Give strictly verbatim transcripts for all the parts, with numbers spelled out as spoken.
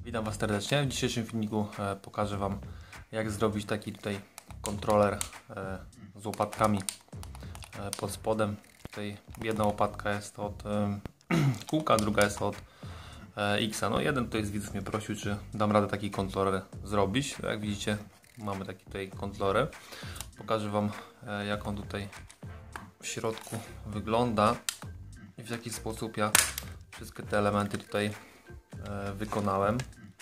Witam Was serdecznie. W dzisiejszym filmiku e, pokażę Wam, jak zrobić taki tutaj kontroler e, z łopatkami e, pod spodem. Tutaj jedna łopatka jest od e, kółka, druga jest od e, X-a. No jeden tutaj z widzów mnie prosił, czy dam radę taki kontroler zrobić. Jak widzicie, mamy taki tutaj kontroler. Pokażę Wam, e, jak on tutaj w środku wygląda i w jaki sposób ja wszystkie te elementy tutaj e, wykonałem.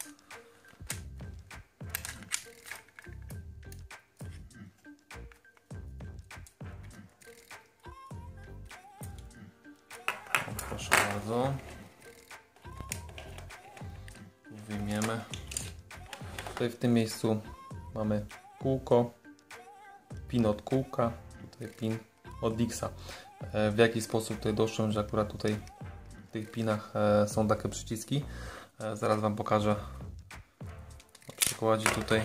Proszę bardzo. Wyjmiemy. Tutaj w tym miejscu mamy kółko, pin od kółka, tutaj pin od X-a. W jaki sposób tutaj doszłem, że akurat tutaj w tych pinach są takie przyciski. Zaraz Wam pokażę na przykładzie tutaj.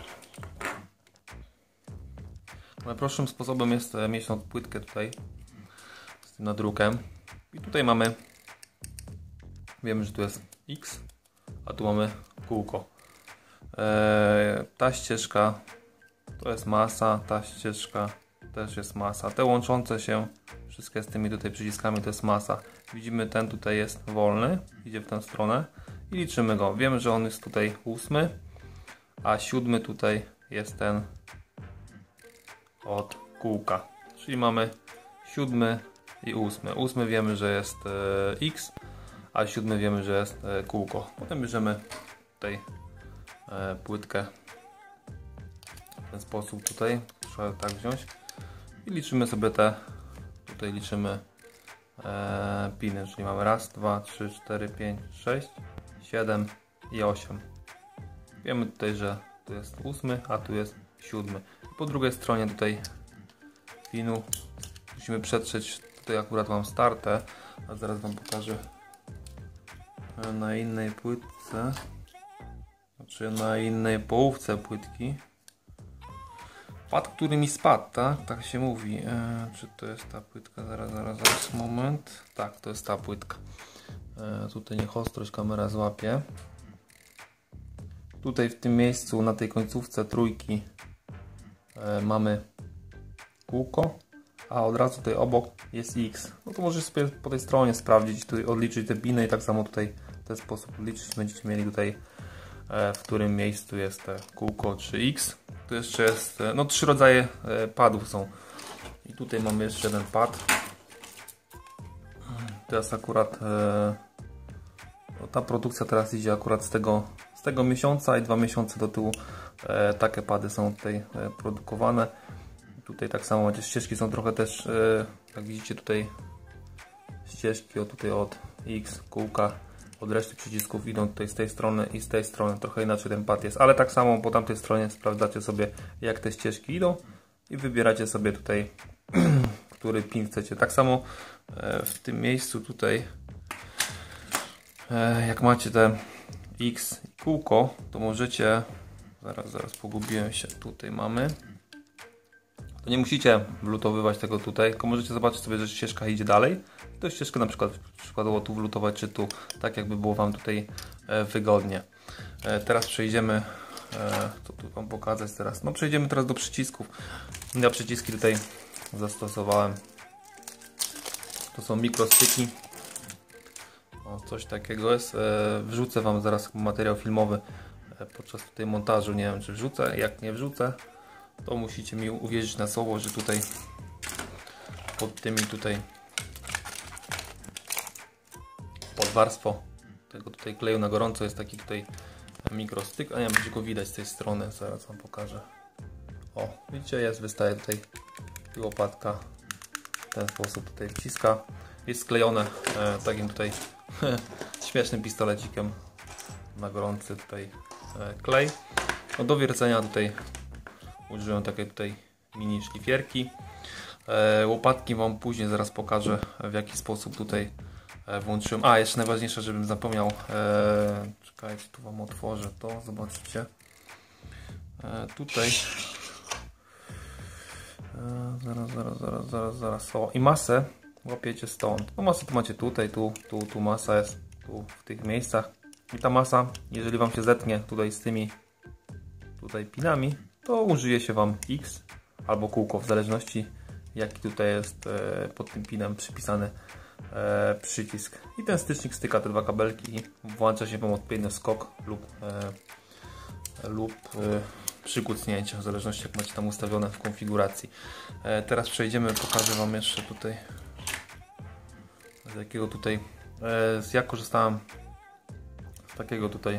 Najprostszym sposobem jest mieć tą płytkę tutaj z tym nadrukiem. I tutaj mamy, wiemy, że tu jest X, a tu mamy kółko. Eee, ta ścieżka to jest masa, ta ścieżka też jest masa. Te łączące się wszystkie z tymi tutaj przyciskami to jest masa. Widzimy, ten tutaj jest wolny, idzie w tę stronę i liczymy go. Wiemy, że on jest tutaj ósmy, a siódmy tutaj jest ten od kółka. Czyli mamy siódmy i ósmy. Ósmy wiemy, że jest e, X, a siódmy wiemy, że jest e, kółko. Potem bierzemy tutaj e, płytkę w ten sposób tutaj. Trzeba tak wziąć i liczymy sobie te, tutaj liczymy e, piny, czyli mamy raz, dwa, trzy, cztery, pięć, sześć, siedem i osiem. Wiemy tutaj, że tu jest ósmy, a tu jest siódmy. Po drugiej stronie tutaj pinu musimy przetrzeć. Tutaj akurat mam startę, a zaraz Wam pokażę na innej płytce, znaczy na innej połówce płytki. Pad, który mi spadł, tak? Tak się mówi. Eee, czy to jest ta płytka? Zaraz, zaraz, zaraz, moment. Tak, to jest ta płytka. Eee, tutaj niech ostrość kamera złapie. Tutaj w tym miejscu, na tej końcówce trójki e, mamy kółko, a od razu tutaj obok jest X. No to możesz sobie po tej stronie sprawdzić, tutaj odliczyć te piny i tak samo tutaj w ten sposób odliczyć. Będziecie mieli tutaj e, w którym miejscu jest te kółko czy X. Tu jeszcze jest, e, no trzy rodzaje e, padów są. I tutaj mamy jeszcze jeden pad. Teraz akurat e, no ta produkcja teraz idzie akurat z tego, z tego miesiąca i dwa miesiące do tyłu e, takie pady są tutaj e, produkowane. Tutaj tak samo macie, ścieżki są trochę też, e, jak widzicie tutaj ścieżki od, tutaj od X, kółka, od reszty przycisków idą tutaj z tej strony i z tej strony. Trochę inaczej ten pad jest, ale tak samo po tamtej stronie sprawdzacie sobie, jak te ścieżki idą i wybieracie sobie tutaj, który pin chcecie. Tak samo e, w tym miejscu tutaj, e, jak macie te X i kółko, to możecie, zaraz, zaraz pogubiłem się, tutaj mamy. To nie musicie wlutowywać tego tutaj, tylko możecie zobaczyć sobie, że ścieżka idzie dalej. I to ścieżkę na przykład przykładowo tu wlutować, czy tu, tak jakby było Wam tutaj e, wygodnie. E, teraz przejdziemy, e, co tu Wam pokazać teraz? No przejdziemy teraz do przycisków. Ja przyciski tutaj zastosowałem. To są mikrostyki. O, coś takiego jest. E, wrzucę Wam zaraz materiał filmowy e, podczas tutaj montażu. Nie wiem, czy wrzucę. Jak nie wrzucę, to musicie mi uwierzyć na słowo, że tutaj pod tymi tutaj pod warstwą tego tutaj kleju na gorąco jest taki tutaj mikrostyk, a nie będzie go widać z tej strony, zaraz Wam pokażę. O, widzicie, jest, wystaje tutaj łopatka, w ten sposób tutaj wciska, jest sklejone e, takim tutaj śmiesznym pistolecikiem na gorący tutaj e, klej. No, do wiercenia tutaj użyłem takiej tutaj mini szlifierki. E, łopatki Wam później zaraz pokażę, w jaki sposób tutaj e, włączyłem. A, jeszcze najważniejsze, żebym zapomniał. E, czekajcie, tu Wam otworzę to, zobaczycie. E, tutaj. E, zaraz, zaraz, zaraz, zaraz, zaraz. O, i masę łapiecie stąd. No masę tu macie tutaj, tu, tu, tu masa jest, tu w tych miejscach. I ta masa, jeżeli Wam się zetnie tutaj z tymi tutaj pinami, to użyje się Wam X albo kółko, w zależności jaki tutaj jest e, pod tym pinem przypisany e, przycisk. I ten stycznik styka te dwa kabelki i włącza się Wam odpowiednio skok lub, e, lub e, przykucnięcie, w zależności jak macie tam ustawione w konfiguracji. E, teraz przejdziemy, pokażę Wam jeszcze tutaj z jakiego tutaj, e, z jak korzystałem z takiego tutaj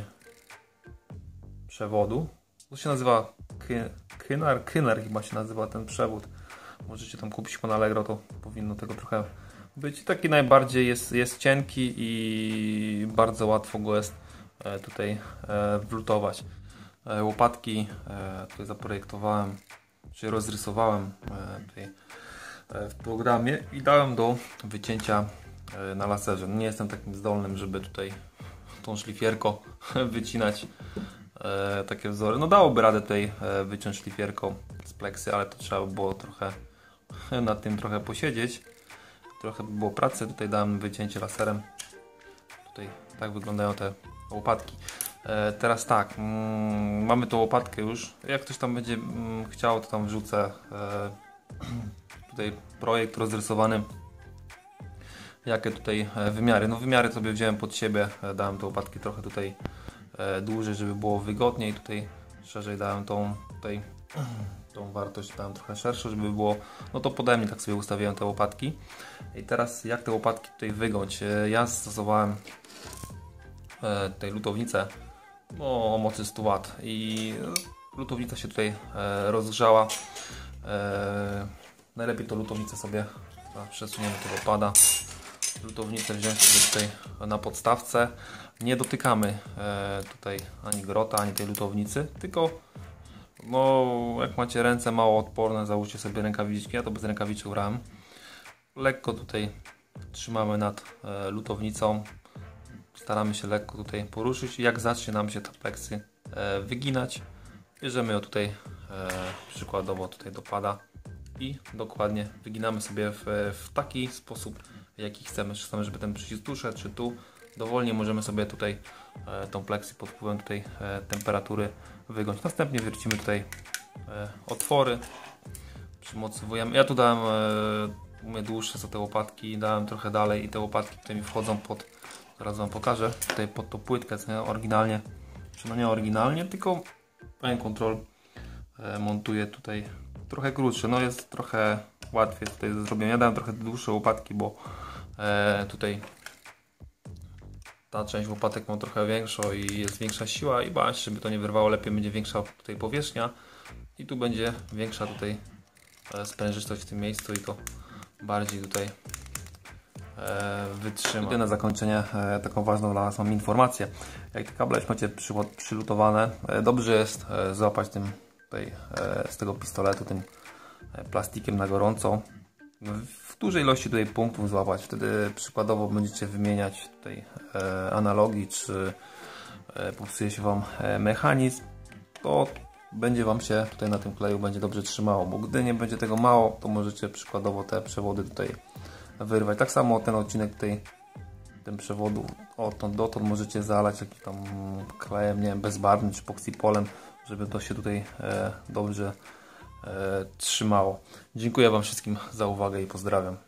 przewodu. To się nazywa Kynar, Kynar chyba się nazywa ten przewód. Możecie tam kupić po Allegro, to powinno tego trochę być. Taki najbardziej jest, jest cienki i bardzo łatwo go jest tutaj wlutować. Łopatki tutaj zaprojektowałem, czy rozrysowałem tutaj w programie i dałem do wycięcia na laserze. Nie jestem takim zdolnym, żeby tutaj tą szlifierką wycinać e, takie wzory. No dałoby radę tutaj e, wyciąć szlifierką z pleksy, ale to trzeba by było trochę nad tym trochę posiedzieć. Trochę by było pracy. Tutaj dałem wycięcie laserem. Tutaj tak wyglądają te łopatki. E, teraz tak, mm, mamy tą łopatkę już. Jak ktoś tam będzie mm, chciał, to tam wrzucę e, tutaj projekt rozrysowany. Jakie tutaj wymiary? No wymiary sobie wziąłem pod siebie, dałem te łopatki trochę tutaj dłużej, żeby było wygodniej. Tutaj szerzej dałem tą tutaj tą wartość, dałem trochę szerszą, żeby było, no to pode mnie tak sobie ustawiłem te łopatki. I teraz jak te łopatki tutaj wygiąć? Ja stosowałem tutaj lutownicę no, o mocy stu watów i lutownica się tutaj rozgrzała. Najlepiej to lutownicę sobie przesuniemy, to opada. Lutownicę wziąć sobie tutaj na podstawce. Nie dotykamy e, tutaj ani grota, ani tej lutownicy, tylko no, jak macie ręce mało odporne, załóżcie sobie rękawiczki. Ja to bez rękawiczek brałem. Lekko tutaj trzymamy nad e, lutownicą. Staramy się lekko tutaj poruszyć. Jak zacznie nam się ta pleksy e, wyginać, bierzemy ją tutaj e, przykładowo tutaj dopada i dokładnie wyginamy sobie w, w taki sposób, jaki chcemy. Czy chcemy, żeby ten przycisk tu szedł, czy tu. Dowolnie możemy sobie tutaj e, tą pleksję pod wpływem tutaj e, temperatury wygiąć. Następnie wiercimy tutaj e, otwory. Przymocowujemy. Ja tu dałem e, umie dłuższe są te łopatki, dałem trochę dalej i te łopatki tutaj mi wchodzą pod, zaraz Wam pokażę, tutaj pod tą płytkę, co nie oryginalnie, czy no nie oryginalnie, tylko Fine Control e, montuje tutaj trochę krótsze, no jest trochę łatwiej tutaj do zrobienia. Ja dałem trochę dłuższe łopatki, bo e, tutaj ta część łopatek ma trochę większą i jest większa siła i bać, żeby to nie wyrwało, lepiej będzie większa tutaj powierzchnia i tu będzie większa tutaj e, sprężystość w tym miejscu i to bardziej tutaj e, wytrzyma. I na zakończenie e, taką ważną dla Was mam informację. Jak te kable macie przy, przylutowane, e, dobrze jest e, złapać tym tutaj e, z tego pistoletu tym e, plastikiem na gorąco. W dużej ilości tutaj punktów złapać, wtedy przykładowo będziecie wymieniać tutaj e, analogi, czy e, popsuje się Wam e, mechanizm, to będzie Wam się tutaj na tym kleju będzie dobrze trzymało, bo gdy nie będzie tego mało, to możecie przykładowo te przewody tutaj wyrwać. Tak samo ten odcinek tutaj, tym przewodu odtąd dotąd możecie zalać jakimś tam klejem, nie wiem, bezbarwnym czy poksipolem, żeby to się tutaj e, dobrze e, trzymało. Dziękuję Wam wszystkim za uwagę i pozdrawiam.